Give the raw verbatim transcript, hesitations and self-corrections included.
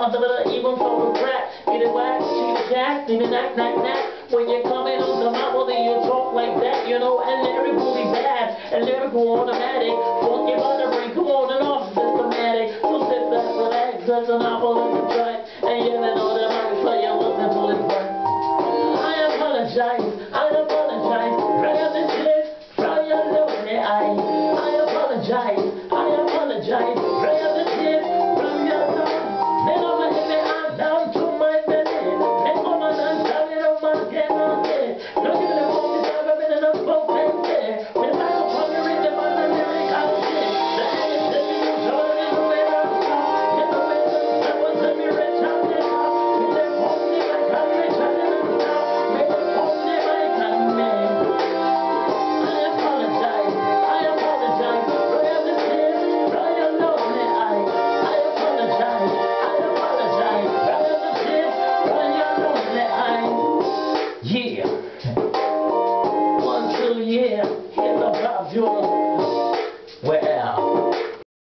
on the little even for the crack. Get it wax, cheat the jack, need a knack, knack, knack. When you're coming on the mouth, then you talk like that, you know, and lyrical be bad, and lyrical automatic. Funky by the brain, come on and off, systematic. So sit back, relax, there's an apple in the track, and you never know that I can play you looking for this back. I apologize.